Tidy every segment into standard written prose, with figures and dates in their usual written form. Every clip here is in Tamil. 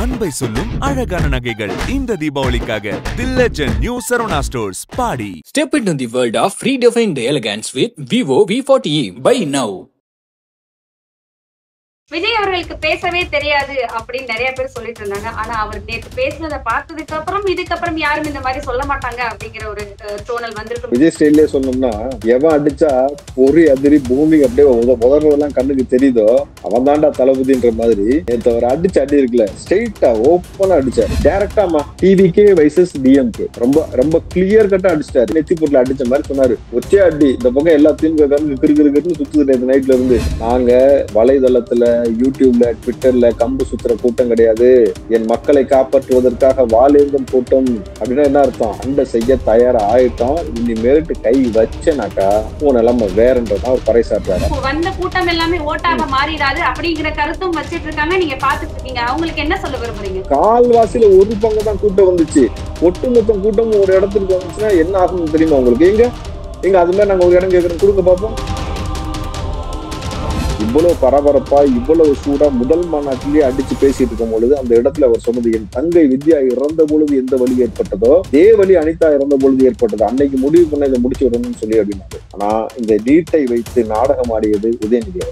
அன்பை சொல்லும் அழகான நகைகள் இந்த தீபாவளிக்காக the legend new Saravana stores Padi. Step into the world of redefined elegance with Vivo V40e. Buy now. Vijay அவர்களுக்கு பேசவே தெரியாது அப்படின்னு நிறைய பேர் சொல்லிட்டு இருந்தாங்க. ஆனா அவர் நேற்று பேசுனதை பார்த்ததுக்கு அப்புறம் இதுக்கப்புறம் யாரும் இந்த மாதிரி சொல்ல மாட்டாங்க அப்படிங்கிற ஒரு தோணல் வந்திருக்கு. விஜய் ஸ்டைல்லே சொன்னோம்னா எவன் அடிச்சா பொறி அதிரி பூமி அப்படியே முதல்றதெல்லாம் கண்ணுக்கு தெரியுதோ அவன் தாண்டா தளபதின்ற மாதிரி நேற்று அவர் அடிச்சு அடி இருக்குல்ல, ஸ்ட்ரெயிட்டா ஓப்பனா அடிச்சாரு. டைரக்டாமா டிவிகே வைசஸ் டிஎம்கே ரொம்ப ரொம்ப கிளியர் கட்டா அடிச்சிட்டாரு. நெத்திப்பூட்ல அடிச்ச மாதிரி சொன்னாரு. ஒச்சே அடி இந்த பக்கம் எல்லா திமுக கிருக்கிருக்குன்னு சுத்துது நைட்ல இருந்து. நாங்க வலைதளத்துல யூடியூப்ல ட்விட்டர்ல கம்பு சுத்துற கூட்டம் கிடையாது, என் மக்களை காப்பாற்றுவதற்காக வாழேந்தும் கூட்டம் அப்படின்னா என்ன அர்த்தம்? அண்டை செய்ய தயாரா ஆயிட்டோம், இனிமேட்டு கை வச்சனாக்கா உன் நிலைமை வேறன்றதான் ஒரு பறைசாற்றாரு. வந்த கூட்டம் எல்லாமே ஓட்டாக மாறிடாது அப்படிங்கிற கருத்தும் வச்சிட்டு இருக்காங்க. நீங்க பாத்துட்டு இருக்கீங்க, அவங்களுக்கு என்ன சொல்ல விரும்புறீங்க? கால்வாசியில ஒரு பங்கு தான் கூட்டம் வந்துச்சு, ஒட்டுமொத்த கூட்டம் ஒரு இடத்துக்கு வந்துச்சுன்னா என்ன ஆகும் தெரியுமா உங்களுக்கு? எங்க அது மாதிரி நாங்க ஒரு இடம் கேட்கறோம், கொடுங்க பாப்போம். இவ்வளவு பரபரப்பா இவ்வளவு சூடா முதல் மாநாட்டிலேயே அடிச்சு பேசிட்டு இருக்கும் பொழுது அந்த இடத்துல அவர் சொன்னது, என் தங்கை வித்யா இறந்த பொழுது எந்த வழி ஏற்பட்டதோ அதே வழி அனிதா இறந்த பொழுது ஏற்பட்டது, அன்னைக்கு முடிவு பண்ண இதை முடிச்சு விடணும்னு சொல்லி அப்படின்னாரு. ஆனா இந்த நீட்டை வைத்து நாடகம் ஆடியது உதயநிதி.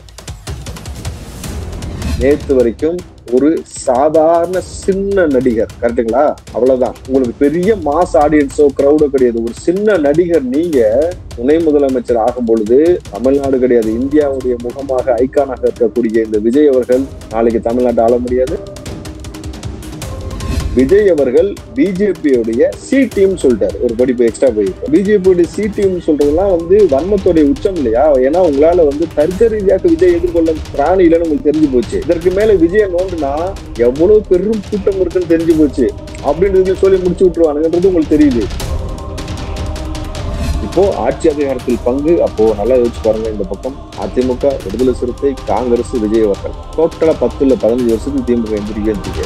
நேத்து வரைக்கும் ஒரு சாதாரண சின்ன நடிகர், கரெக்டுங்களா? அவ்வளவுதான். உங்களுக்கு பெரிய மாஸ் ஆடியன்ஸோ கிரௌடோ கிடையாது. ஒரு சின்ன நடிகர் நீங்க துணை முதலமைச்சர் ஆகும் பொழுது தமிழ்நாடு கிடையாது, இந்தியாவுடைய முகமாக ஐகானாக இருக்கக்கூடிய இந்த விஜய் அவர்கள் நாளைக்கு தமிழ்நாட்டை ஆள முடியாது. விஜய் அவர்கள் பிஜேபியோடைய சி டீம் சொல்லிட்டாரு, ஒரு படிப்பு எக்ஸ்ட்ரா போயிருக்கு. பிஜேபியோட சி டீம் சொல்றதுலாம் வன்மத்தோடைய உச்சம் இல்லையா? ஏன்னா உங்களால தர்க்க ரீதியாக விஜய் எதிர்கொள்ள பிராணி இல்லைன்னு உங்களுக்கு தெரிஞ்சு போச்சு. இதற்கு மேல விஜய நோண்டுனா எவ்வளவு பெரும் கூட்டம் இருக்குன்னு தெரிஞ்சு போச்சு அப்படின்னு சொல்லி முடிச்சு விட்டுருவானுன்றது உங்களுக்கு தெரியுது. இப்போ ஆட்சி அதிகாரத்தில் பங்கு, அப்போ நல்லா யோசிச்சு பாருங்க. இந்த பக்கம் அதிமுக, விடுதலை சிறுத்தை, காங்கிரஸ், விஜய் அவர்கள் டோட்டலா 10 இல்ல 15 வருஷத்துக்கு திமுக எந்திரிக்க.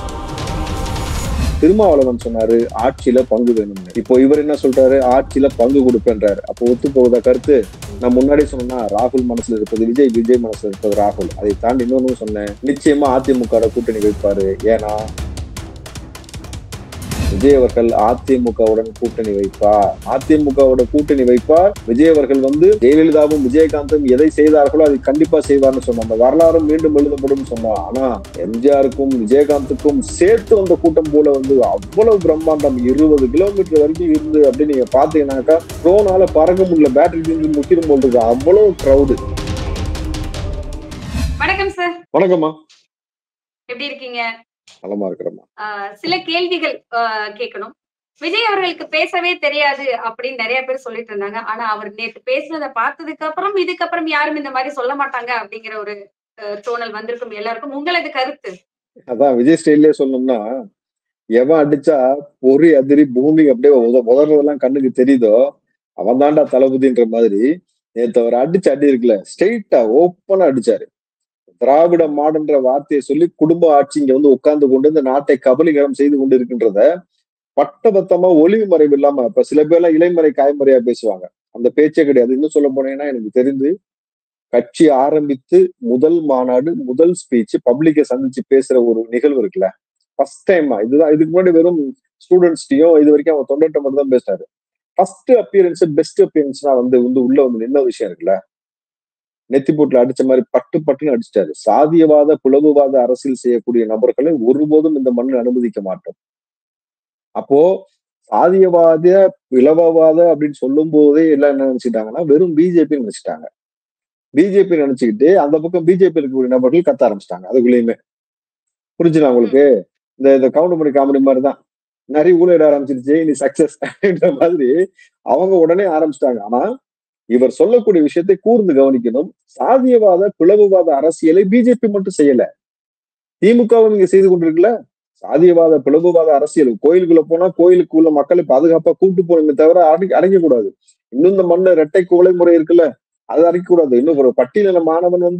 திருமாவளவன் சொன்னாரு ஆட்சியில பங்கு வேணும்னு. இப்போ இவர் என்ன சொல்றாரு? ஆட்சியில பங்கு கொடுப்பேன்றாரு. அப்போ ஒத்து போகுதா கருத்து? நான் முன்னாடி சொன்னா ராகுல் மனசுல இருப்பது விஜய், விஜய் மனசுல இருப்பது ராகுல். அதை தாண்டி இன்னொன்னு சொன்னேன், நிச்சயமா அதிமுக கூட்டணி வைப்பாரு. ஏன்னா விஜய் அவர்கள் அதிமுகவுடன் கூட்டணி வைப்பார். அதிமுகவோட கூட்டணி வைப்பார். விஜய் அவர்கள் ஜெயலலிதாவும் விஜயகாந்தும் எதை செய்தார்களோ அதை கண்டிப்பா செய்வார்னு சொன்னோம். அந்த வரலாறும் மீண்டும் எழுதப்படும் சொன்னோம். ஆனா எம்ஜிஆருக்கும் விஜயகாந்துக்கும் சேர்த்து வந்த கூட்டம் போல அவ்வளவு பிரம்மாண்டம் 20 கிலோமீட்டர் வரைக்கும் இருந்து அப்படின்னு நீங்க பாத்தீங்கன்னாக்கா ட்ரோனால பறக்க முடியல, பேட்டரி முக்கியம் போல் இருக்கு, அவ்வளவு கிரௌடு. வணக்கம் சார். வணக்கம்மா, எப்படி இருக்கீங்க? நலமா இருக்கிறோமா. சில கேள்விகள் கேட்கணும். விஜய் அவர்களுக்கு பேசவே தெரியாது அப்படின்னு நிறைய பேர் சொல்லிட்டு இருந்தாங்க. ஆனா அவர் நேற்று பேசுனதை பார்த்ததுக்கு அப்புறம் இதுக்கப்புறம் யாரும் இந்த மாதிரி சொல்ல மாட்டாங்க அப்படிங்கிற ஒரு தோணல் வந்திருக்கும் எல்லாருக்கும். உங்களது கருத்து? அதான் விஜய் ஸ்டைல்லே சொன்னோம்னா எவன் அடிச்சா பொறி அதிரி பூமி அப்படியே முதல்றதெல்லாம் கண்ணுக்கு தெரியுதோ அவன் தாண்டா தளபதின்ற மாதிரி நேற்று அவர் அடிச்சு அடி இருக்குல்ல, ஸ்ட்ரெயிட்டா ஓப்பனா அடிச்சாரு. திராவிட மாடன்ற வார்த்தையை சொல்லி குடும்ப ஆட்சி இங்க உட்கார்ந்து கொண்டு இந்த நாட்டை கபலீகரம் செய்து கொண்டு இருக்கின்றத பட்டபத்தமா ஒளிவு மறைவு இல்லாம, இப்ப சில பேர்லாம் இலைமறை காய்மறையா பேசுவாங்க, அந்த பேச்சே கிடையாது. இன்னும் சொல்ல போனீங்கன்னா எனக்கு தெரிந்து கட்சி ஆரம்பித்து முதல் மாநாடு முதல் ஸ்பீச் பப்ளிக்கை சந்திச்சு பேசுற ஒரு நிகழ்வு இருக்குல்ல, ஃபர்ஸ்ட் டைமா. இதுதான். இதுக்கு முன்னாடி வெறும் ஸ்டூடெண்ட்ஸ்டையும் இது வரைக்கும் அவங்க தொண்டர்கிட்ட மட்டும் தான் பேசினாரு. ஃபர்ஸ்ட் அப்பியரன்ஸ் பெஸ்ட் அப்பியரன்ஸ்னா உள்ள நின்ன விஷயம் இருக்குல்ல, நெத்திப்பூட்ல அடிச்ச மாதிரி பட்டுன்னு அடிச்சிட்டாரு. சாதியவாத பிளவுவாத அரசியல் செய்யக்கூடிய நபர்களை ஒருபோதும் இந்த மண்ணில் அனுமதிக்க மாட்டோம். அப்போ சாதியவாத பிளவவாத அப்படின்னு சொல்லும் போதே எல்லாம் என்ன நினைச்சுட்டாங்கன்னா வெறும் பிஜேபி நினைச்சிட்டாங்க. பிஜேபி நினைச்சுக்கிட்டு அந்த பக்கம் பிஜேபி இருக்கக்கூடிய நபர்கள் கத்த ஆரம்பிச்சிட்டாங்க. அதுக்குள்ளயுமே புரிஞ்சுனா உங்களுக்கு? இந்த கவுண்ட் பண்ணி காமெடி மாதிரிதான் நிறைய ஊழல் ஆரம்பிச்சிருச்சு, நீ சக்சஸ் அப்படின்ற மாதிரி அவங்க உடனே ஆரம்பிச்சிட்டாங்க. ஆனா இவர் சொல்லக்கூடிய விஷயத்தை கூர்ந்து கவனிக்கணும். சாதியவாத பிளவுவாத அரசியலை பிஜேபி மட்டும் செய்யல, திமுகவும் இங்க செய்து கொண்டிருக்குல்ல. சாதியவாத பிளவுவாத அரசியல், கோயிலுக்குள்ள போனா கோயிலுக்குள்ள மக்களை பாதுகாப்பா கூட்டு போனமே தவிர அடைக்க கூடாது. இன்னும் இந்த மண்ணு இரட்டை கொலை முறை இருக்குல்ல, அது அடைக்க கூடாது. இன்னும் ஒரு பட்டியலின மாணவன்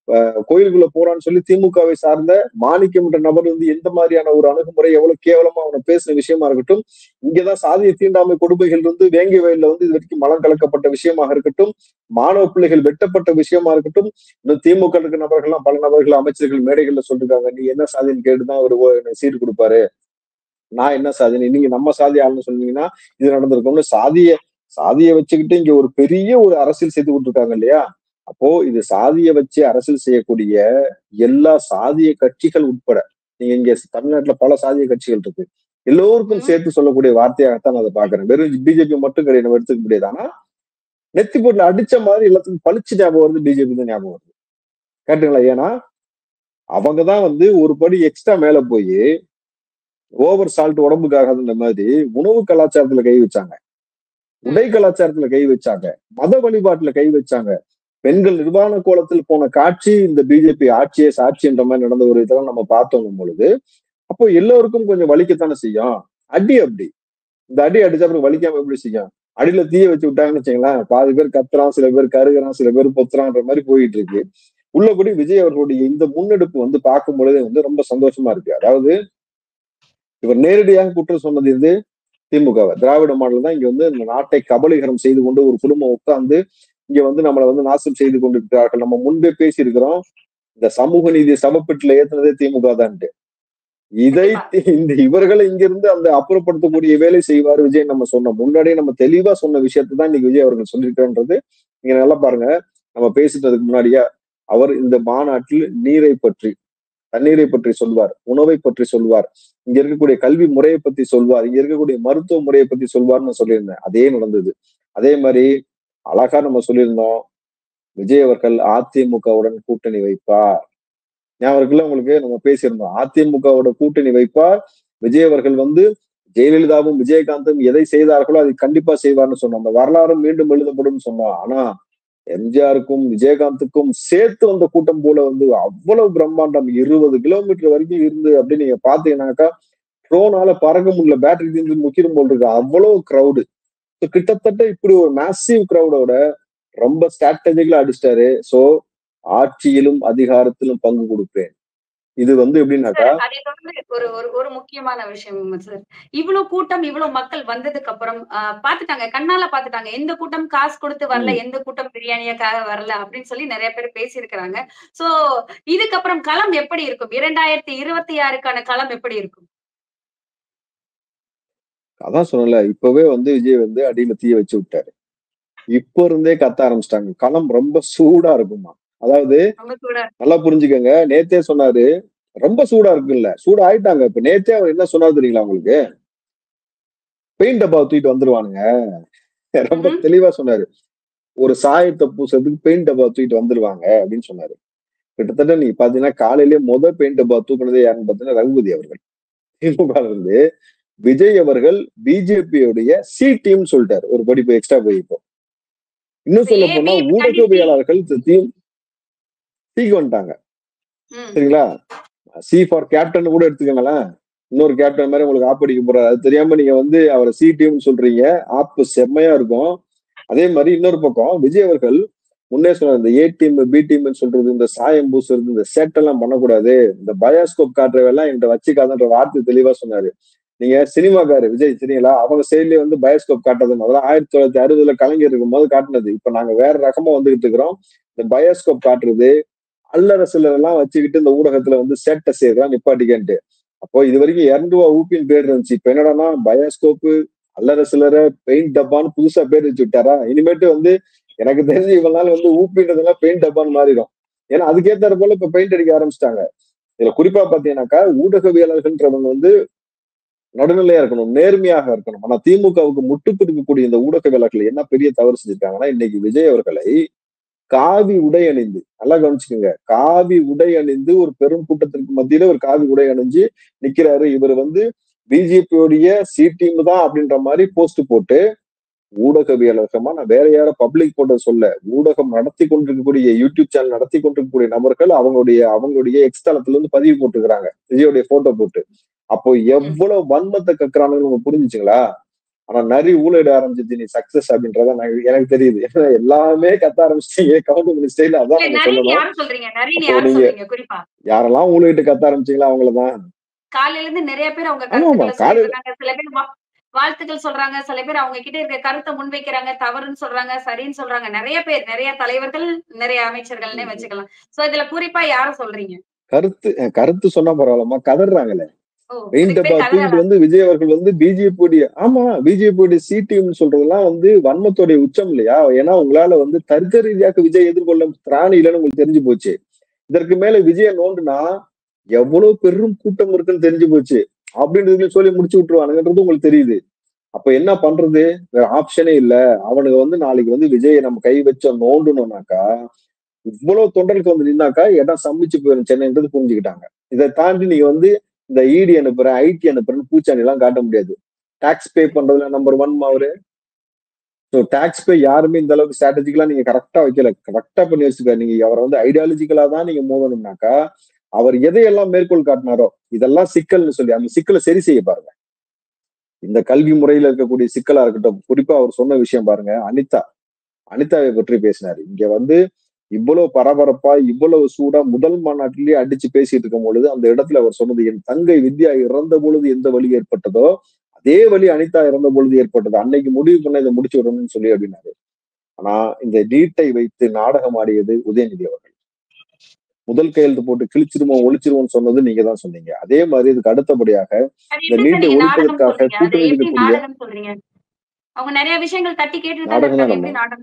கோயிலுக்குள்ள போறான்னு சொல்லி திமுகவை சார்ந்த மாணிக்கம் என்ற நபர் வந்து எந்த மாதிரியான ஒரு அணுகுமுறை எவ்வளவு கேவலமா அவனை பேசின விஷயமா இருக்கட்டும், இங்கதான் சாதிய தீண்டாமை கொடுமைகள் வந்து வேங்கை வயல்ல வந்து இது வரைக்கும் மலம் கலக்கப்பட்ட விஷயமாக இருக்கட்டும், மாணவ பிள்ளைகள் வெட்டப்பட்ட விஷயமா இருக்கட்டும், இன்னும் திமுக இருக்க நபர்கள்லாம் பல நபர்கள் அமைச்சர்கள் மேடைகள்ல சொல்லிருக்காங்க, நீ என்ன சாதின்னு கேட்டுதான் ஒரு சீட்டு கொடுப்பாரு, நான் என்ன சாதி, நீங்க நம்ம சாதி ஆளுன்னு சொன்னீங்கன்னா இது நடந்திருக்கும்னு சாதியை வச்சுக்கிட்டு இங்க ஒரு பெரிய ஒரு அரசியல் செய்து கொடுத்துருக்காங்க இல்லையா. அப்போ இது சாதியை வச்சு அரசியல் செய்யக்கூடிய எல்லா சாதிய கட்சிகள் உட்பட, நீங்க இங்க தமிழ்நாட்டுல பல சாதிய கட்சிகள் இருக்கு, எல்லோருக்கும் சேர்த்து சொல்லக்கூடிய வார்த்தையாகத்தான் நான் அதை பாக்குறேன். வெறும் பிஜேபி மட்டும் கிடையாது, நம்ம எடுத்துக்க முடியாது. ஆனா நெத்தி போட்டுல அடிச்ச மாதிரி எல்லாத்துக்கும் பளிச்சு ஞாபகம் வருது, பிஜேபி தான் ஞாபகம் வருது. கேட்டுங்களா? ஏன்னா அவங்கதான் வந்து ஒரு படி எக்ஸ்ட்ரா மேல போய் ஓவர் சால்ட் உடம்புக்காகன்ற மாதிரி உணவு கலாச்சாரத்துல கை வச்சாங்க, உடை கலாச்சாரத்துல கை வச்சாங்க, மத வழிபாட்டுல கை வச்சாங்க, பெண்கள் நிர்வாண கோலத்தில் போன காட்சி இந்த பிஜேபி ஆட்சியே சாட்சின்ற மாதிரி நடந்த ஒரு இதெல்லாம் நம்ம பார்த்தோம் பொழுது, அப்போ எல்லோருக்கும் கொஞ்சம் வலிக்கத்தானே செய்யும். அப்படி இந்த அடி அடிச்சா அப்புறம் வலிக்காம எப்படி செய்யும்? அடியில தீய வச்சு விட்டாங்கன்னு வச்சுங்களேன், பாதி பேர் கத்துறான், சில பேர் கருகுறான், சில பேர் பொத்துறான்ற மாதிரி போயிட்டு இருக்கு. உள்ளபடி விஜய் அவர்களுடைய இந்த முன்னெடுப்பு வந்து பார்க்கும் பொழுதே வந்து ரொம்ப சந்தோஷமா இருக்கு. அதாவது இவர் நேரடியாக குற்றம் சொன்னது வந்து திமுகவை, திராவிட மாடல் தான் இங்க வந்து இந்த நாட்டை கபலீகரம் செய்து கொண்டு ஒரு குடும்பம் உட்கார்ந்து இங்க வந்து நம்மளை வந்து நாசம் செய்து கொண்டிருக்கிறார்கள். நம்ம முன்பே பேசியிருக்கிறோம், இந்த சமூக நீதி சமப்பெட்டில ஏத்துனதே திமுக தான்ட்டு. இவர்களை இங்கிருந்து அந்த அப்புறப்படுத்தக்கூடிய வேலை செய்வார் விஜய் நம்ம சொன்னோம். முன்னாடியே நம்ம தெளிவா சொன்ன விஷயத்தை தான் இன்னைக்கு விஜய் அவர்கள் சொல்லியிருக்கிறது. நீங்க நல்லா பாருங்க, நம்ம பேசிட்டதுக்கு முன்னாடியே அவர் இந்த மாநாட்டில் நீரை பற்றி, தண்ணீரை பற்றி சொல்வார், உணவை பற்றி சொல்வார், இங்க இருக்கக்கூடிய கல்வி முறையை பத்தி சொல்வார், இங்க இருக்கக்கூடிய மருத்துவ முறையை பத்தி சொல்வார்னு சொல்லியிருந்தேன். அதே நடந்தது. அதே மாதிரி அழகா நம்ம சொல்லியிருந்தோம், விஜய் அவர்கள் அதிமுகவுடன் கூட்டணி வைப்பார். ஞாபகம் இருக்குல்ல உங்களுக்கு? நம்ம பேசியிருந்தோம், அதிமுகவோட கூட்டணி வைப்பார், விஜய் அவர்கள் வந்து ஜெயலலிதாவும் விஜயகாந்தும் எதை செய்தார்களோ அதை கண்டிப்பா செய்வார்னு சொன்னோம். அந்த வரலாறும் மீண்டும் எழுதப்படும் சொன்னோம். ஆனா எம்ஜிஆருக்கும் விஜயகாந்துக்கும் சேர்த்து வந்த கூட்டம் போல வந்து அவ்வளவு பிரம்மாண்டம், 20 கிலோமீட்டர் வரைக்கும் இருந்து அப்படின்னு நீங்க பாத்தீங்கன்னாக்கா ட்ரோனால பறக்க முடியல, பேட்டரி தீர்ந்து முக்கியம் போல் இருக்கு, அவ்வளவு கிரௌடு. கிட்டத்தட்ட இப்படி ஒரு மேசிவ் கிரௌடோட ரொம்ப ஸ்ட்ராட்டஜிக்கலா அடிச்சிட்டாரு. சோ ஆட்சியிலும் அதிகாரத்திலும் பங்கு கொடுப்பேன். இது வந்து எப்படின்னாக்கா அதை தொடர்ந்து ஒரு ஒரு ஒரு முக்கியமான விஷயம் சார். இவ்வளவு கூட்டம், இவ்வளவு மக்கள் வந்ததுக்கு அப்புறம் பாத்துட்டாங்க, கண்ணால பாத்துட்டாங்க. எந்த கூட்டம் காசு கொடுத்து வரல, எந்த கூட்டம் பிரியாணியக்காக வரல அப்படின்னு சொல்லி நிறைய பேர் பேசியிருக்கிறாங்க. சோ இதுக்கப்புறம் களம் எப்படி இருக்கும்? 2026க்கான களம் எப்படி இருக்கும்? அதான் சொன்னல, இப்பவே வந்து விஜய் வந்து அடியில தீய வச்சு விட்டாரு. இப்ப இருந்தே கத்த ஆரம்பிச்சிட்டாங்க, களம் ரொம்ப சூடா இருக்குமா. அதாவது நல்லா புரிஞ்சுக்கங்க, நேத்தே சொன்னாரு ரொம்ப சூடா இருக்குல்ல, சூடா ஆயிட்டாங்க. இப்ப நேத்தே அவர் என்ன சொன்னாரு தெரியுங்களா உங்களுக்கு? பெயிண்ட் டப்பா தூக்கிட்டு வந்துருவானுங்க. ரொம்ப தெளிவா சொன்னாரு, ஒரு சாயத்தை பூசறதுக்கு பெயிண்ட் டப்பா தூக்கிட்டு வந்துருவாங்க அப்படின்னு சொன்னாரு. கிட்டத்தட்ட நீங்க பாத்தீங்கன்னா காலையிலேயே பெயிண்ட் டப்பா தூக்குனதே யாருன்னு பாத்தீங்கன்னா ரகுபதி அவர்கள். திமுக இருந்து விஜய் அவர்கள் பிஜேபியோடைய சி டீம் சொல்லிட்டாரு, ஒரு படிப்பு எக்ஸ்ட்ரா போய். இப்போ இன்னும் சொல்ல போனா ஊடகவியலாளர்கள் சீக்கு வந்துட்டாங்க, சரிங்களா? சி ஃபார் கேப்டன் கூட எடுத்துக்கங்களேன், இன்னொரு கேப்டன் மாதிரி உங்களுக்கு ஆப்படிக்க போறாரு, அது தெரியாம நீங்க வந்து அவரை சி டீம் சொல்றீங்க, ஆப்பு செம்மையா இருக்கும். அதே மாதிரி இன்னொரு பக்கம் விஜய் அவர்கள் முன்னே சொன்னார், இந்த ஏ டீம் பி டீம்னு சொல்றது, இந்த சாயம் பூசுறது, இந்த செட்டெல்லாம் பண்ணக்கூடாது, இந்த பயோஸ்கோப் காட்டுறவெல்லாம் என்கிட்ட வச்சுக்காதுன்ற வார்த்தை தெளிவா சொன்னாரு. நீங்க சினிமாக்காரு விஜய் சரிங்களா, அவங்க சைட்லயே வந்து பயோஸ்கோப் காட்டுறது அதெல்லாம் 1960 கலைஞர் இருக்கும் போது காட்டுனது. இப்ப நாங்க வேற ரகமா வந்துகிட்டு இருக்கிறோம். இந்த பயோஸ்கோப் காட்டுறது, அல்லற சிலர் எல்லாம் வச்சுக்கிட்டு இந்த ஊடகத்துல வந்து சேட்டை செய்யறதா நிப்பாட்டிக்கன்ட்டு. அப்போ இது வரைக்கும் 200 ரூபா ஊப்பின்னு பேர் இருந்துச்சு. இப்ப என்னடான்னா பயோஸ்கோப்பு, அல்லற சிலரை, பெயிண்ட் டப்பான்னு புதுசா பேர் வச்சு விட்டாரா. இனிமேட்டு வந்து எனக்கு தெரிஞ்சு இவ்வளவு நாள் வந்து ஊப்பின்றதெல்லாம் பெயிண்ட் டப்பான்னு மாறிடும். ஏன்னா அதுக்கேற்ற போல இப்ப பெயிண்ட் அடிக்க ஆரம்பிச்சிட்டாங்க. இதுல குறிப்பா பாத்தீங்கன்னாக்கா ஊடகவியலாளர்கள்ன்றவங்க வந்து நடுநிலையா இருக்கணும், நேர்மையாக இருக்கணும். ஆனா திமுகவுக்கு முட்டு கொடுக்கக்கூடிய இந்த ஊடகவியலாளர்கள் என்ன பெரிய தவறு செஞ்சிருக்காங்கன்னா, இன்னைக்கு விஜய் அவர்களை காவி உடை அணிந்து, நல்லா கவனிச்சுக்கோங்க, காவி உடை அணிந்து ஒரு பெரும் கூட்டத்திற்கு மத்தியில ஒரு காவி உடை அணிஞ்சு நிக்கிறாரு. இவர் வந்து பிஜேபியோடைய சி டீம் தான் அப்படின்ற மாதிரி போஸ்ட் போட்டு ஊடகவியலாளர்களமா, நான் வேற யாரும் பப்ளிக் போட்ட சொல்ல, ஊடகம் நடத்தி கொண்டிருக்கக்கூடிய யூடியூப் சேனல் நடத்தி கொண்டிருக்கக்கூடிய நபர்கள் அவங்களுடைய எக்ஸ் தளத்துல இருந்து பதிவு போட்டுக்கிறாங்க விஜயோடைய போட்டோ போட்டு. அப்போ எவ்வளவு வன்மத்தை கக்குறானுன்னு புரிஞ்சுச்சுங்களா? ஆனா நிறைய ஊழலிட ஆரம்பிச்சிச்சு நீ சக்சஸ் அப்படின்றத எனக்கு தெரியுது. ஏன்னா எல்லாமே கத்த ஆரம்பிச்சிட்டீங்க கவுண்டமணி ஸ்டைல. அதான் நம்ம சொல்லணும். அப்போ நீங்க யாரெல்லாம் ஊழலிட்டு கத்த ஆரம்பிச்சீங்களா அவங்களதான். காலையில இருந்து நிறைய பேர் அவங்க கருத்துக்களை சொல்லிட்டு இருக்காங்க. சில பேர் வாழ்த்துக்கள் சொல்றாங்க, சில பேர் அவங்க கிட்ட இருக்க கருத்தை முன்வைக்கிறாங்க, தவறுன்னு சொல்றாங்க, சரின்னு சொல்றாங்க. நிறைய பேர், நிறைய தலைவர்கள், நிறைய அமைச்சர்கள்னே வச்சுக்கலாம். சோ இதுல குறிப்பா யார சொல்றீங்க? கருத்து சொன்னா பரவாயில்லமா, கதறாங்களே. பெயிண்ட் டப்பா தூக்கிட்டு வந்து விஜய் அவர்கள் வந்து பிஜேபி பிஜேபி சி டீம்னு சொல்றதெல்லாம் வந்து வன்மத்தோடைய உச்சம் இல்லையா? ஏன்னா உங்களால வந்து தர்க்க ரீதியாக விஜய் எதிர்கொள்ள திராணி இல்லைன்னு உங்களுக்கு தெரிஞ்சு போச்சு. இதற்கு மேல விஜய நோண்டுனா எவ்வளவு பெரும் கூட்டம் இருக்குன்னு தெரிஞ்சு போச்சு அப்படின்றதுல சொல்லி முடிச்சு விட்டுருவானுன்றது உங்களுக்கு தெரியுது. அப்ப என்ன பண்றது? வேற ஆப்ஷனே இல்ல. அவனுக்கு வந்து நாளைக்கு வந்து விஜயை நம்ம கை வச்ச நோண்டணும்னாக்கா இவ்வளவு தொண்டர்களுக்கு வந்து நின்னாக்கா இடம் சம்பிச்சு போயிடும் சென்னைன்றது புரிஞ்சுக்கிட்டாங்க. இதை தாண்டி நீங்க வந்து இந்த இடி அனுப்புறேன் ஐடி அனுப்புறேன்னு பூச்சாண்டி எல்லாம் காட்ட முடியாது. டாக்ஸ் பே பண்றதுல நம்பர் 1 அவரு. டாக்ஸ் பே யாருமே இந்த அளவுக்கு ஸ்ட்ராட்டஜிக்கலா நீங்க கரெக்டா வைக்கல. கரெக்டா பண்ணி வச்சிருக்காரு. நீங்க அவரை வந்து ஐடியாலஜிக்கலா தான் நீங்க மோதணும்னாக்கா அவர் எதையெல்லாம் மேற்கோள் காட்டினாரோ இதெல்லாம் சிக்கல்னு சொல்லி அந்த சிக்கலை சரி செய்ய பாருங்க. இந்த கல்வி முறையில இருக்கக்கூடிய சிக்கலா இருக்கட்டும். குறிப்பா அவர் சொன்ன விஷயம் பாருங்க, அனிதாவை பற்றி பேசினாரு. இங்க வந்து இவ்வளவு பரபரப்பா இவ்வளவு சூடா முதல் மாநாட்டிலேயே அடிச்சு பேசிட்டு இருக்கும் பொழுது அந்த இடத்துல அவர் சொன்னது, என் தங்கை வித்யா இறந்த பொழுது எந்த வழி ஏற்பட்டதோ அதே வழி அனிதா இறந்த பொழுது ஏற்பட்டது. அன்னைக்கு முடிவு பண்ண இதை முடிச்சு விடணும்னு சொல்லி அப்படின்னாரு. ஆனா இந்த நீட்டை வைத்து நாடகம் ஆடியது உதயநிதி அவர்கள். முதல் கையெழுத்து போட்டு கிழிச்சிருவோம் ஒழிச்சிருவோம்னு சொன்னது நீங்க தான் சொன்னீங்க. அதே மாதிரி இதுக்கு அடுத்தபடியாக இந்த நீட்டை ஒழிப்பதற்காக கூட்டணி இருக்கக்கூடிய அவங்க நிறைய விஷயங்கள் தட்டி கேட்டு நாடகம் தான்.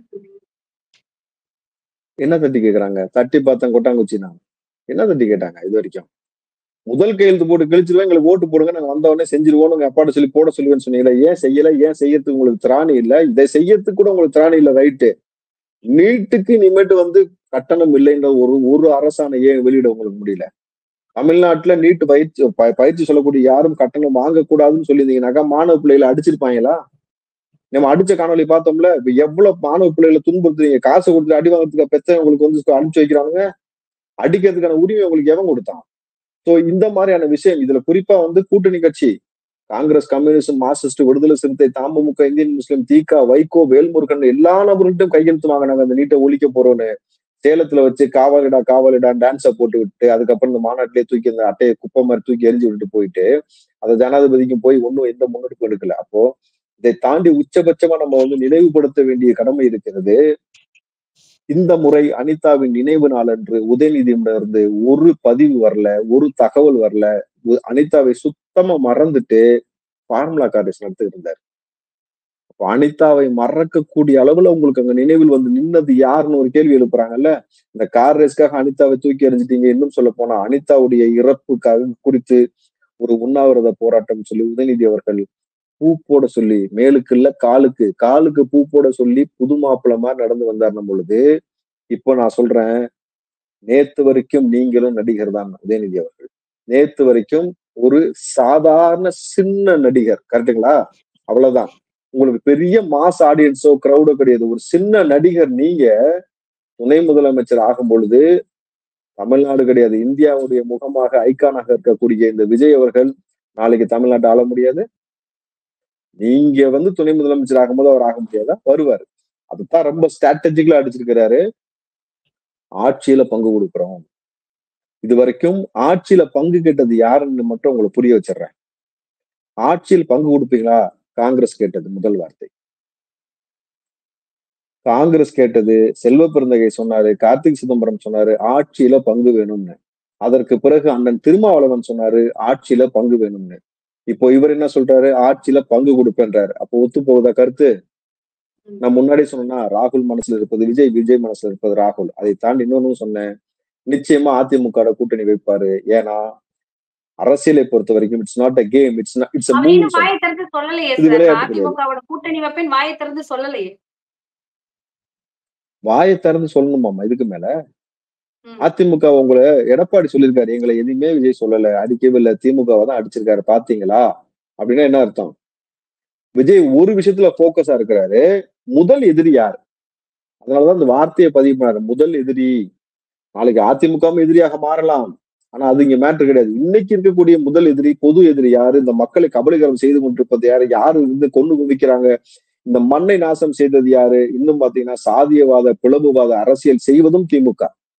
என்ன தட்டி கேக்குறாங்க? தட்டி பார்த்தேன் கொட்டாங்குச்சினா என்ன தட்டி கேட்டாங்க? இது வரைக்கும் முதல் கையெழுத்து போட்டு கிழிச்சிருவோம், எங்களுக்கு ஓட்டு போடுங்க, நாங்க வந்த உடனே செஞ்சிருவோம், உங்க அப்பாட்ட சொல்லி போட சொல்லுவேன்னு சொன்னீங்களா? ஏன் செய்யல? ஏன் செய்யறதுக்கு உங்களுக்கு திராணி இல்ல? இதை செய்யறதுக்கு கூட உங்களுக்கு திராணி இல்ல. ரைட்டு, நீட்டுக்கு இனிமேட்டு வந்து கட்டணம் இல்லைன்ற ஒரு அரசாணை ஏன் வெளியிட உங்களுக்கு முடியல? தமிழ்நாட்டுல நீட்டு பயிற்சி சொல்லக்கூடிய யாரும் கட்டணம் வாங்கக்கூடாதுன்னு சொல்லியிருந்தீங்கன்னாக்கா மாணவ பிள்ளைகளை அடிச்சிருப்பாங்களா? நம்ம அடிச்ச காணொலி பார்த்தோம்ல. இப்ப எவ்வளவு மாணவ பிள்ளைகளை துன்புறுத்துறீங்க. காசு கொடுத்து அடி வாங்குறதுக்கு பெத்த உங்களுக்கு வந்து அனுப்பிச்சு வைக்கிறாங்க. அடிக்கிறதுக்கான உரிமை உங்களுக்கு எவன் கொடுத்தான்? சோ இந்த மாதிரியான விஷயம் இதுல குறிப்பா வந்து கூட்டணி கட்சி காங்கிரஸ், கம்யூனிஸ்ட், மார்க்சிஸ்ட், விடுதலை சிறுத்தை, தமுமுக, இந்தியன் முஸ்லிம், திக, வைகோ, வேல்முருகன் எல்லா நபர்கள்ட்டும் கையெழுத்து வாங்கினாங்க அந்த நீட்டை ஒழிக்க போறோம்னு. சேலத்துல வச்சு காவலிடா டான்ஸ போட்டு விட்டு அதுக்கப்புறம் இந்த மாநாட்டிலே தூக்கி அந்த அட்டையை குப்பை மாதிரி தூக்கி எரிஞ்சு விட்டு போயிட்டு அதை ஜனாதிபதிக்கும் போய் ஒன்னும் எந்த முன்னெடுப்பு எடுக்கல. அப்போ இதை தாண்டி உச்சபட்சமா நம்ம வந்து நினைவுபடுத்த வேண்டிய கடமை இருக்கிறது. இந்த முறை அனிதாவின் நினைவு நாள் அன்று உதயநிதியிடமிருந்து ஒரு பதிவு வரல, ஒரு தகவல் வரல. அனிதாவை சுத்தமா மறந்துட்டு ஃபார்முலா கார் ரேஸ் நடத்திட்டு இருந்தார். அப்ப அனிதாவை மறக்கக்கூடிய அளவுல உங்களுக்கு அங்க நினைவில் வந்து நின்னது யாருன்னு ஒரு கேள்வி எழுப்புறாங்கல்ல. இந்த கார் ரேஸ்க்காக அனிதாவை தூக்கி எறிஞ்சிட்டீங்க. இன்னும் சொல்ல போனா அனிதாவுடைய இறப்புக்காக குறித்து ஒரு உண்ணாவிரத போராட்டம் சொல்லி உதயநிதி அவர்கள் பூ போட சொல்லி, மேலுக்கு இல்ல காலுக்கு பூ போட சொல்லி புது மாப்பிள்ளை மாதிரி நடந்து வந்தாருன்னும் பொழுது, இப்போ நான் சொல்றேன், நேத்து வரைக்கும் நீங்களும் நடிகர் தான் உதயநிதி அவர்கள். நேத்து வரைக்கும் ஒரு சாதாரண சின்ன நடிகர், கரெக்டுங்களா? அவ்வளவுதான். உங்களுக்கு பெரிய மாஸ் ஆடியன்ஸோ கிரௌடோ கிடையாது. ஒரு சின்ன நடிகர். நீங்க துணை முதலமைச்சர் ஆகும் பொழுது தமிழ்நாடு கிடையாது, இந்தியாவுடைய முகமாக ஐகானாக இருக்கக்கூடிய இந்த விஜய் அவர்கள் நாளைக்கு தமிழ்நாட்டை ஆள முடியாது. நீங்க வந்து துணை முதலமைச்சர் ஆகும்போது அவர் ஆக முடியாதா? வருவாரு. அதுதான் ரொம்ப ஸ்ட்ராட்டஜிக்கலா அடிச்சிருக்கிறாரு. ஆட்சியில பங்கு கொடுக்குறோம். இது வரைக்கும் ஆட்சியில பங்கு கேட்டது யாருன்னு மட்டும் உங்களுக்கு புரிய வச்சிடுறேன். ஆட்சியில் பங்கு கொடுப்பீங்களா? காங்கிரஸ் கேட்டது முதல் வார்த்தை. காங்கிரஸ் கேட்டது, செல்வ பெருந்தகை சொன்னாரு, கார்த்திக் சிதம்பரம் சொன்னாரு, ஆட்சியில பங்கு வேணும்னு. அதற்கு பிறகு அண்ணன் திருமாவளவன் சொன்னாரு, ஆட்சியில பங்கு வேணும்னு. இப்போ இவர் என்ன சொல்றாரு? ஆட்சியில பங்கு கொடுப்பேன்றாரு. அப்போ ஒத்து போகுதா கருத்து? நான் முன்னாடி சொன்னா ராகுல் மனசுல இருப்பது விஜய், விஜய் மனசுல இருப்பது ராகுல். அதை தாண்டி இன்னொன்னு சொன்னேன், நிச்சயமா அதிமுக கூட்டணி வைப்பாரு. ஏன்னா அரசியலை பொறுத்த வரைக்கும் it's not a game, it's a move. வாயை திறந்து சொல்லலையே. அதிமுகவோட கூட்டணி வைப்பேன் வாயை திறந்து சொல்லலையே. வாயை திறந்து சொல்லணுமாமா இதுக்கு மேல? அதிமுக உங்களை எடப்பாடி சொல்லியிருக்காரு, எங்களை எதுவுமே விஜய் சொல்லல, அடிக்கவே இல்லை, திமுகவை தான் அடிச்சிருக்காரு பாத்தீங்களா அப்படின்னா என்ன அர்த்தம்? விஜய் ஒரு விஷயத்துல போக்கஸா இருக்கிறாரு. முதல் எதிரி யார்? அதனாலதான் அந்த வார்த்தையை பதிவு பண்ணாரு, முதல் எதிரி. நாளைக்கு அதிமுக எதிரியாக மாறலாம், ஆனா அது இங்க மேட்டர் கிடையாது. இன்னைக்கு இருக்கக்கூடிய முதல் எதிரி, பொது எதிரி யாரு? இந்த மக்களை கபலீகரம் செய்து கொண்டிருப்பது யாரு? யாரு வந்து கொண்டு குவிக்கிறாங்க? இந்த மண்ணை நாசம் செய்தது யாரு? இன்னும் பாத்தீங்கன்னா சாதியவாத பிளவுவாத அரசியல் செய்வதும் திமுக.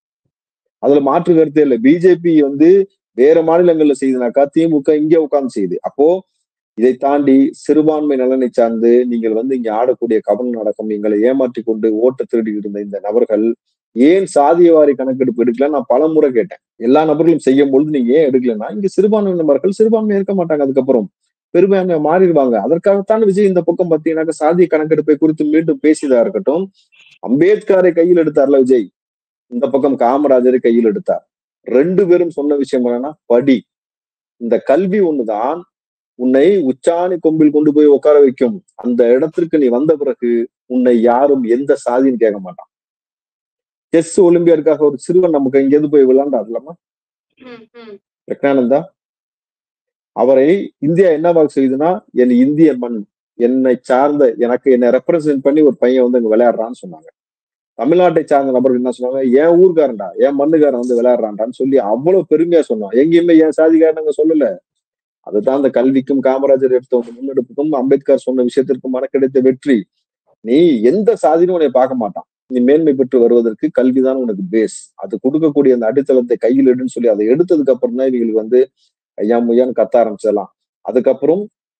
அதுல மாற்று கருத்தே இல்லை. பிஜேபி வந்து வேற மாநிலங்கள்ல செய்யுதுனாக்கா திமுக இங்கே உட்கார்ந்து செய்யுது. அப்போ இதை தாண்டி சிறுபான்மை நலனை சார்ந்து நீங்கள் வந்து இங்க ஆடக்கூடிய கபல் நாடகம், எங்களை ஏமாற்றி கொண்டு ஓட்டு திருடி இருந்த இந்த நபர்கள் ஏன் சாதியவாரி கணக்கெடுப்பு எடுக்கல? நான் பல முறை கேட்டேன். எல்லா நபர்களும் செய்யும் பொழுது நீங்க ஏன் எடுக்கலன்னா, இங்க சிறுபான்மை நபர்கள் சிறுபான்மை இருக்க மாட்டாங்க. அதுக்கப்புறம் பெரும்பான்மை மாறிடுவாங்க. அதற்காகத்தான் விஜய் இந்த பக்கம் பார்த்தீங்கன்னாக்க சாதிய கணக்கெடுப்பை குறித்து மீண்டும் பேசியதா இருக்கட்டும். அம்பேத்கரை கையில் எடுத்தார்ல விஜய், இந்த பக்கம் காமராஜரை கையில் எடுத்தார். 2 பேரும் சொன்ன விஷயம் என்னன்னா, படி. இந்த கல்வி ஒண்ணுதான் உன்னை உச்சாணி கொம்பில் கொண்டு போய் உட்கார வைக்கும். அந்த இடத்திற்கு நீ வந்த பிறகு உன்னை யாரும் எந்த சாதின்னு கேட்க மாட்டான். செஸ் ஒலிம்பியாடுக்காக ஒரு சிறுவன் நமக்கு இங்கேருந்து போய் விளையாண்டாருலாமா பிரக்னானந்தா, அவரை இந்தியா என்னவாக செய்யுதுன்னா, என் இந்திய மண், என்னை சார்ந்த என்னை ரெப்ரசென்ட் பண்ணி ஒரு பையன் வந்து அங்க விளையாடுறான்னு சொன்னாங்க. தமிழ்நாட்டை சார்ந்த நபர்கள் என்ன சொன்னாங்க, என் ஊர்காரன்டா, என் மண்ணுக்காரன் வந்து விளையாடுறான்டான்னு சொல்லி அவ்வளவு பெருமையா சொன்னான். எங்கேயுமே என் சாதிக்காரன் அங்க சொல்லல. அதுதான் அந்த கல்விக்கும் காமராஜர் எடுத்த முன்னெடுப்புக்கும் அம்பேத்கர் சொன்ன விஷயத்திற்கும் கிடைத்த வெற்றி. நீ எந்த சாதினும் உன்னை பார்க்க மாட்டான். நீ மேன்மை பெற்று வருவதற்கு கல்விதான் உனக்கு பேஸ். அது கொடுக்கக்கூடிய அந்த அடித்தளத்தை கையில் எடுன்னு சொல்லி அதை எடுத்ததுக்கு அப்புறம் தான் இவங்களுக்கு வந்து ஐயா முய்யான்னு கத்த ஆரம்பிச்சிடலாம். அதுக்கப்புறம்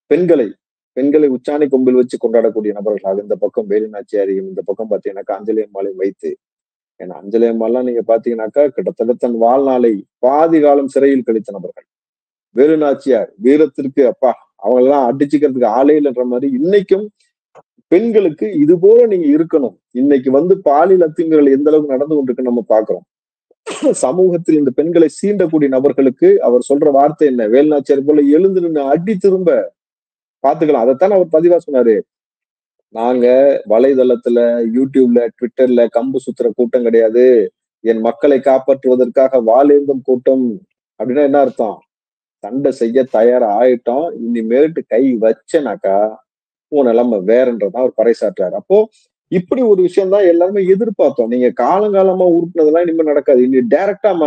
பெண்களை உச்சாணி கொம்பில் வச்சு கொண்டாடக்கூடிய நபர்களாக இந்த பக்கம் வேலுநாச்சியாரையும், இந்த பக்கம் பாத்தீங்கன்னாக்கா அஞ்சலி அம்மாளையும் வைத்து, ஏன்னா அஞ்சலி அம்மாலாம் நீங்க பாத்தீங்கன்னாக்கா கிட்டத்தட்ட தன் வாழ்நாளை பாதி காலம் சிறையில் கழித்த நபர்கள். வேலுநாச்சியார் வீரத்திற்கு அப்பா, அவங்க எல்லாம் அடிச்சுக்கிறதுக்கு ஆளே இல்லைன்ற மாதிரி இன்னைக்கும் பெண்களுக்கு இது போல நீங்க இருக்கணும். இன்னைக்கு வந்து பாலியல் அத்துமீறல் எந்த அளவுக்கு நடந்து கொண்டிருக்கு நம்ம பாக்குறோம். சமூகத்தில் இந்த பெண்களை சீண்டக்கூடிய நபர்களுக்கு அவர் சொல்ற வார்த்தை என்ன? வேலுநாச்சியார் போல எழுந்து நின்று அடி திரும்ப பாத்துக்கலாம். அதைத்தான் அவர் பதிவா சொன்னாரு. நாங்க வலைதளத்துல, யூடியூப்ல, ட்விட்டர்ல கம்பு சுத்துற கூட்டம் கிடையாது. என் மக்களை காப்பாற்றுவதற்காக வாளேந்தும் கூட்டம். அப்படின்னா என்ன அர்த்தம்? சண்டை செய்ய தயாரா ஆயிட்டோம். இனிமேட்டு கை வச்சனாக்கா உன் நிலைமை வேறன்றதான் அவர் பறைசாற்றாரு. அப்போ இப்படி ஒரு விஷயம் தான் எல்லாருமே எதிர்பார்த்தோம். நீங்க காலங்காலமா உருட்டுனதெல்லாம் இனிமே நடக்காது. இனி டைரக்டாமா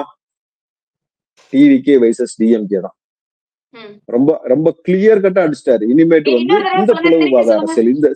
டிவிகே வைசஸ் டிஎம்கே தான். ரொம்ப ரொம்ப கிளியர் கட்டா அடிச்சிட்டாரு. இனிமேட்டு வந்து இந்த பிளவுவாத அரசியல், இந்த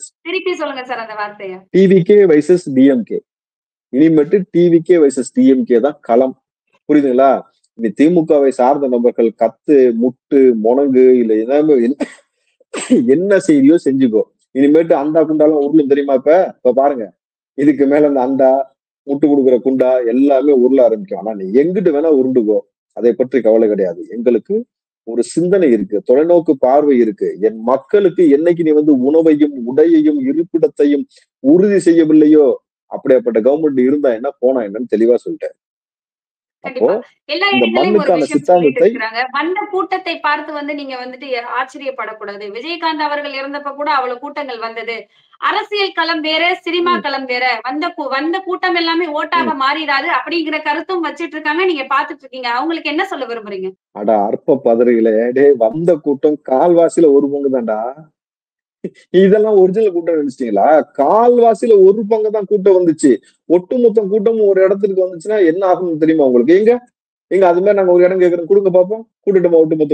டிவிகே வைசஸ் டிஎம்கே, இனிமேட்டு டிவிகே வைசஸ் டிஎம்கே தான் களம். புரியுதுங்களா? இனி திமுகவை சார்ந்த நபர்கள் கத்து, முட்டு, முனங்கு இல்ல ஏதாவது என்ன செய்தியோ செஞ்சுக்கோ. இனிமேட்டு அண்டா குண்டாலாம் உருளும் தெரியுமா? இப்ப பாருங்க, இதுக்கு மேல அந்த அண்டா, முட்டு கொடுக்குற குண்டா எல்லாமே உருள ஆரம்பிக்கும். ஆனா நீ எங்கிட்டு வேணா உருண்டுக்கோ, அதை பற்றி கவலை கிடையாது. எங்களுக்கு ஒரு சிந்தனை இருக்கு, தொலைநோக்கு பார்வை இருக்கு. என் மக்களுக்கு என்னைக்கு நீ வந்து உணவையும் உடையையும் இருப்பிடத்தையும் உறுதி செய்யவில்லையோ, அப்படியாப்பட்ட கவர்மெண்ட் இருந்தா என்ன போனா என்னன்னு தெளிவா சொல்லிட்டேன். கண்டிப்பா எல்லா இடங்களையும் ஒரு விஷயம் சொல்லிட்டு இருக்காங்க. வந்த கூட்டத்தை பார்த்து வந்து நீங்க வந்துட்டு ஆச்சரியப்படக்கூடாது. விஜயகாந்த் அவர்கள் இறந்தப்ப கூட அவ்வளவு கூட்டங்கள் வந்தது. அரசியல் களம் வேற, சினிமா களம் வேற. வந்த கூட்டம் எல்லாமே ஓட்டாக மாறிடாது அப்படிங்கிற கருத்தும் வச்சிட்டு இருக்காங்க. நீங்க பாத்துட்டு இருக்கீங்க. அவங்களுக்கு என்ன சொல்ல விரும்புறீங்க? அடா அற்ப பதறிகளே, வந்த கூட்டம் கால்வாசியில ஒரு பங்கு தான்டா. இதெல்லாம் ஒரிஜினல் கூட்டம் நினைச்சிட்டீங்களா? கால்வாசியில ஒரு பங்கு தான் கூட்டம் வந்துச்சு. ஒட்டுமொத்த கூட்டமும் ஒரு இடத்துக்கு வந்துச்சுன்னா என்ன ஆகும்னு தெரியுமா உங்களுக்கு? எங்க அது மாதிரி நாங்க ஒரு இடம் கேட்கறோம், கொடுங்க பாப்போம். கூட்டமா ஒட்டுமொத்த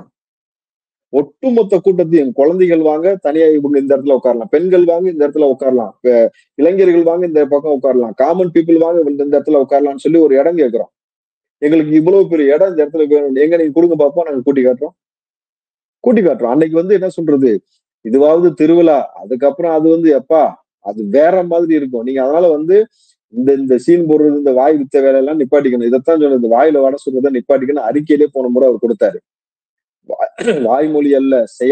கூட்டத்தையும் குழந்தைகள் வாங்க தனியா இவங்க இந்த இடத்துல உட்காரலாம், பெண்கள் வாங்க இந்த இடத்துல உட்காரலாம், இளைஞர்கள் வாங்க இந்த பக்கம் உட்காரலாம், காமன் பீப்புள் வாங்க இந்த இடத்துல உட்காரலாம்னு சொல்லி ஒரு இடம் கேட்கிறோம். எங்களுக்கு இவ்வளவு பெரிய இடம் இந்த இடத்துல வேணும், எங்க நீங்க கொடுங்க பாப்போம், நாங்க கூட்டி காட்டுறோம். அன்னைக்கு வந்து என்ன சொல்றது, இதுவாவது திருவிழா. அதுக்கப்புறம் அது வந்து எப்பா அது வேற மாதிரி இருக்கும். நீங்க அதனால வந்து இந்த சீன் போடுறது, இந்த வாய் வித்த வேலையெல்லாம் நிப்பாட்டிக்கணும். இதைத்தான் சொன்னது, வாயில வட சொல்றதை நிப்பாட்டிக்கணும். அறிக்கையிலே போன முறை அவர் கொடுத்தாரு. வாய்மொழி அல்ல,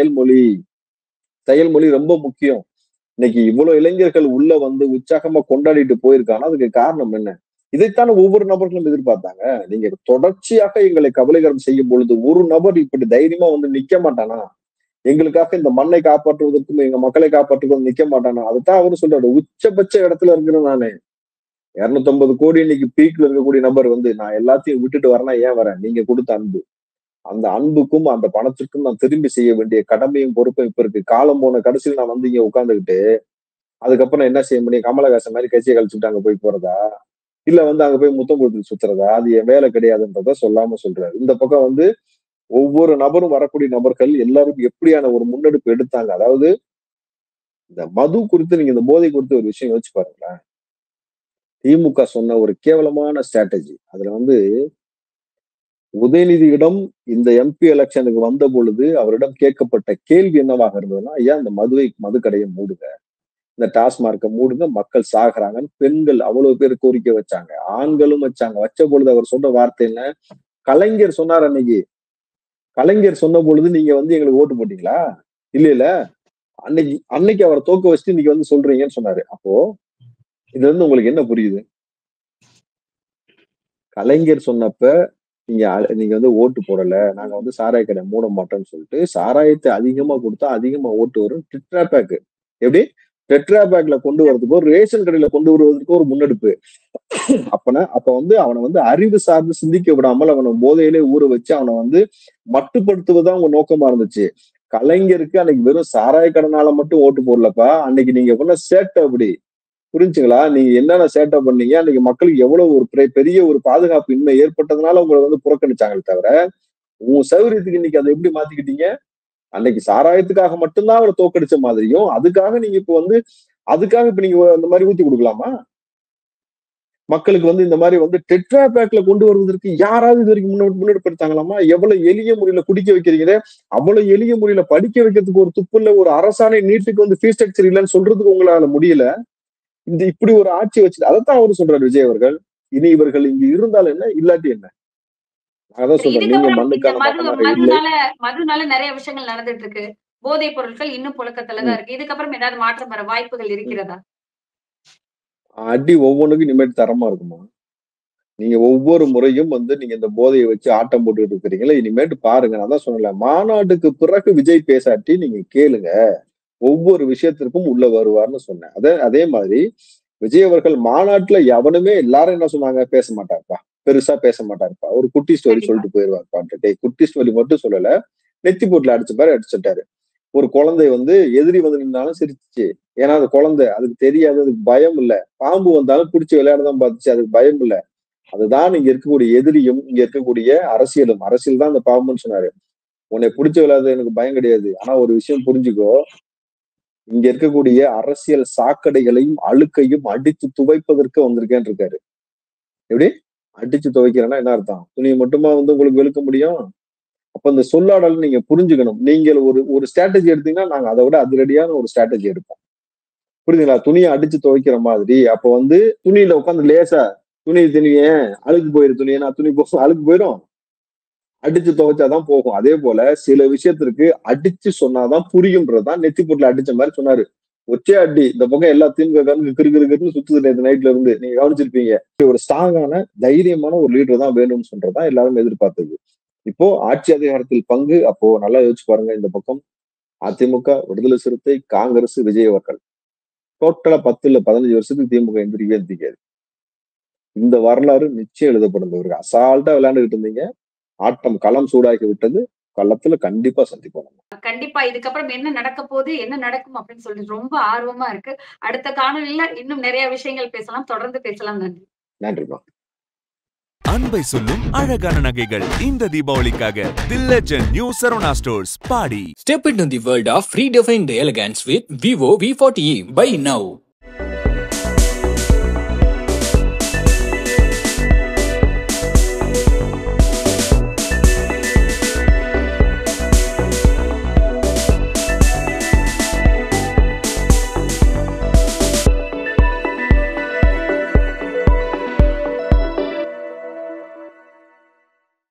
செயல்மொழி ரொம்ப முக்கியம். இன்னைக்கு இவ்வளவு இளைஞர்கள் உள்ள வந்து உற்சாகமா கொண்டாடிட்டு போயிருக்காங்க. அதுக்கு காரணம் என்ன? இதைத்தான ஒவ்வொரு நபர்களும் எதிர்பார்த்தாங்க. நீங்க தொடர்ச்சியாக எங்களை கபலீகரம் செய்யும் பொழுது ஒரு நபர் இப்படி தைரியமா வந்து நிக்க மாட்டானா? எங்களுக்காக இந்த மண்ணை காப்பாற்றுவதற்கும் எங்க மக்களை காப்பாற்றுவதற்கும் நிக்க மாட்டானா? அதுதான் அவரு சொல்றாரு. உச்சபட்ச இடத்துல இருக்கிறேன் நானு. 250 கோடி இன்னைக்கு பீக்ல இருக்கக்கூடிய நபர் வந்து நான் எல்லாத்தையும் விட்டுட்டு வரேன்னா ஏன் வரேன்? நீங்க கொடுத்த அன்பு. அந்த அன்புக்கும் அந்த பணத்திற்கும் நான் திரும்பி செய்ய வேண்டிய கடமையும் பொறுப்பும் இப்ப இருக்கு. காலம் போன கடைசியில் நான் வந்து இங்க உட்கார்ந்துகிட்டு அதுக்கப்புறம் என்ன செய்ய முடியும்? கமலஹாசன் மாதிரி கட்சியை கழிச்சுட்டு அங்க போய் போறதா? இல்ல வந்து அங்க போய் முத்தம் கொடுத்து சுத்துறதா, அது என் வேலை கிடையாதுன்றத சொல்லாம சொல்றாரு. இந்த பக்கம் வந்து ஒவ்வொரு நபரும் வரக்கூடிய நபர்கள் எல்லாரும் எப்படியான ஒரு முன்னெடுப்பு எடுத்தாங்க. அதாவது இந்த மது குறித்து நீங்க இந்த போதை குறித்து ஒரு விஷயம் யோசிச்சு பாருங்களேன். திமுக சொன்ன ஒரு கேவலமான ஸ்ட்ராட்டஜி. அதுல வந்து உதயநிதியிடம் இந்த எம்பி எலெக்ஷனுக்கு வந்த பொழுது அவரிடம் கேட்கப்பட்ட கேள்வி என்னவாக இருந்ததுன்னா, ஐயா இந்த மதுக்கடையை மூடுங்க, இந்த டாஸ்மார்க்கை மூடுங்க, மக்கள் சாகுறாங்கன்னு பெண்கள் அவ்வளவு பேர் கோரிக்கை வச்சாங்க, ஆண்களும் வச்சாங்க. வச்ச பொழுது அவர் சொன்ன வார்த்தை என்ன? கலைஞர் சொன்னார் அன்னைக்கு. கலைஞர் சொன்ன பொழுது நீங்க வந்து எங்களுக்கு ஓட்டு போட்டீங்களா? இல்ல அன்னைக்கு அவரை தோக்க வச்சுட்டு இன்னைக்கு வந்து சொல்றீங்கன்னு சொன்னாரு. அப்போ இதுல இருந்து உங்களுக்கு என்ன புரியுது? கலைஞர் சொன்னப்ப நீங்க வந்து ஓட்டு போடல, நாங்க வந்து சாராய கடை மூட மாட்டோம்னு சொல்லிட்டு சாராயத்தை அதிகமா கொடுத்தா அதிகமா ஓட்டு வரும். டெட்ரா பேக் எப்படி டெட்ரா பேக்ல கொண்டு வரதுக்கு ஒரு ரேஷன் கடையில கொண்டு வருவதற்கு ஒரு முன்னெடுப்பு. அப்ப வந்து அவனை வந்து அறிவு சார்ந்து சிந்திக்க விடாமல் அவனை போதையிலே ஊற வச்சு அவனை வந்து மட்டுப்படுத்துவதுதான் உங்க நோக்கமா இருந்துச்சு. கலைஞருக்கு அன்னைக்கு வெறும் சாராய கடனால மட்டும் ஓட்டு போடலப்பா, அன்னைக்கு நீங்க பண்ண சேட்டை அப்படி புரிஞ்சுங்களா? நீங்க என்னென்ன சேட்டை பண்ணீங்க, அன்னைக்கு மக்களுக்கு எவ்வளவு ஒரு பெரிய ஒரு பாதுகாப்பு இன்மை ஏற்பட்டதுனால உங்களை வந்து புறக்கணிச்சாங்களே தவிர, உங்க சௌகரியத்துக்கு இன்னைக்கு அதை எப்படி மாத்திக்கிட்டீங்க? அன்னைக்கு சாராயத்துக்காக மட்டும்தான் அவரை தோக்கடிச்ச மாதிரியும், அதுக்காக நீங்க நீங்க அந்த மாதிரி ஊத்தி கொடுக்கலாமா? மக்களுக்கு வந்து இந்த மாதிரி வந்து டெட்ரா பேக்ல கொண்டு வருவதற்கு யாராவது இது வரைக்கும் முன்னெடுப்படுத்தாங்களாமா? எவ்வளவு எளிய முறையில குடிக்க வைக்கிறீங்களே, அவ்வளவு எளிய முறையில படிக்க வைக்கிறதுக்கு ஒரு துப்புல ஒரு அரசாணை நீட்டுக்கு வந்து ஃபீஸ் ஸ்ட்ரக்சர் இல்லைன்னு சொல்றதுக்கு உங்களால முடியல. இப்படி ஒரு ஆட்சி வச்சுட்டு அதைத்தான் அவரு சொல்றாரு விஜய் அவர்கள். இனி இவர்கள் இங்கு இருந்தால் என்ன, இல்லாட்டி என்ன? அதான் சொல்றேன், நீங்க மண்ணுக்கான மக்களாக இல்லை. மதுனால நிறைய விஷயங்கள் நடந்துட்டு இருக்கு. போதைப் பொருட்கள் இன்னும் புழக்கத்துலதான் இருக்கு. இதுக்கப்புறம் ஏதாவது மாற்றம் வர வாய்ப்புகள் இருக்கிறதா? அடி ஒவ்வொன்றுக்கும் இனிமேட்டு தரமா இருக்குமா? நீங்க ஒவ்வொரு முறையும் வந்து நீங்க இந்த போதையை வச்சு ஆட்டம் போட்டு இருக்கிறீங்களா? இனிமேட்டு பாருங்க. நான் தான் சொன்னேன்ல, மாநாட்டுக்கு பிறகு விஜய் பேசாட்டி நீங்க கேளுங்க, ஒவ்வொரு விஷயத்திற்கும் உள்ள வருவார்னு சொன்னேன். அதே மாதிரி விஜய் அவர்கள் மாநாட்டுல எவனுமே எல்லாரும் என்ன சொன்னாங்க? பேச மாட்டாருப்பா, பெருசா பேச மாட்டாருப்பா, ஒரு குட்டி ஸ்டோரி சொல்லிட்டு போயிருவாருப்பான்ட்டு. குட்டி ஸ்டோரி மட்டும் சொல்லல, நெத்தி போட்டுல அடிச்சுட்டாரு. ஒரு குழந்தை வந்து எதிரி வந்து நின்னாலும் சிரிச்சு, ஏன்னா அது குழந்தை, அதுக்கு தெரியாது, அதுக்கு பயம் இல்ல. பாம்பு வந்தாலும் பிடிச்சி விளையாடதான் பார்த்துச்சு, அதுக்கு பயம் இல்ல. அதுதான் இங்க இருக்கக்கூடிய எதிரியும் இங்க இருக்கக்கூடிய அரசியலும். அரசியல் தான் அந்த பாம்புன்னு சொன்னாரு. உன்னை பிடிச்ச விளையாடுறது எனக்கு பயம் கிடையாது, ஆனா ஒரு விஷயம் புரிஞ்சுக்கோ, இங்க இருக்கக்கூடிய அரசியல் சாக்கடைகளையும் அழுக்கையும் அடித்து துவைப்பதற்கு வந்திருக்கேன்னு இருக்காரு. எப்படி அடிச்சு துவைக்கிறேன்னா என்ன அர்த்தம்? துணியை மட்டுமா வந்து உங்களுக்கு வெளுக்க முடியும்? அப்ப இந்த சொல்லாடல் நீங்க புரிஞ்சுக்கணும். நீங்கள் ஒரு ஸ்ட்ராட்டஜி எடுத்தீங்கன்னா நாங்க அதை விட அதிரடியான ஒரு ஸ்ட்ராட்டஜி எடுப்போம். புரியுதுங்களா? துணியை அடிச்சு துவைக்கிற மாதிரி. அப்ப வந்து துணியில உட்காந்து லேசா துணிய அழுக்கு போயிரு, துணியை துணி அழுக்கு போயிடும், அடிச்சு துவைச்சாதான் போகும். அதே போல சில விஷயத்திற்கு அடிச்சு சொன்னாதான் புரியும்ன்றதுதான் நெத்தி போட்டுல அடிச்ச மாதிரி சொன்னாரு. ஒச்சே அடி இந்த பக்கம் எல்லாத்தையும் கிருன்னு சுத்துது நேற்று நைட்ல இருந்து. நீங்க கவனிச்சிருப்பீங்க. ஒரு ஸ்ட்ராங்கான தைரியமான ஒரு லீடர் தான் வேணும்னு சொல்றதுதான் எல்லாரும் எதிர்பார்த்தது. இப்போ ஆட்சி அதிகாரத்தில் பங்கு. அப்போ நல்லா யோசிச்சு பாருங்க, இந்த பக்கம் அதிமுக, விடுதலை சிறுத்தை, காங்கிரஸ், விஜய் அவர்கள் டோட்டலா 10 இல்ல 15 வருஷத்துக்கு திமுக எந்திரிக்காது. இந்த வரலாறு நிச்சயம் எழுதப்படும். அசால்ட்டா விளையாண்டுகிட்டு இருந்தீங்க, ஆட்டம் களம் சூடாக்கி விட்டது. களத்துல கண்டிப்பா சந்திப்போம். கண்டிப்பா இதுக்கப்புறம் என்ன நடக்க போகுது, என்ன நடக்கும் அப்படின்னு சொல்லிட்டு ரொம்ப ஆர்வமா இருக்கு. அடுத்த காணொலியில இன்னும் நிறைய விஷயங்கள் பேசலாம், தொடர்ந்து பேசலாம். நன்றி. நன்றிமா. அன்பை சொல்லும் அழகான நகைகள் இந்த தீபாவளிக்காக the legend new Saravana stores Padi. Step into the world of redefined elegance with Vivo V40e. Buy now.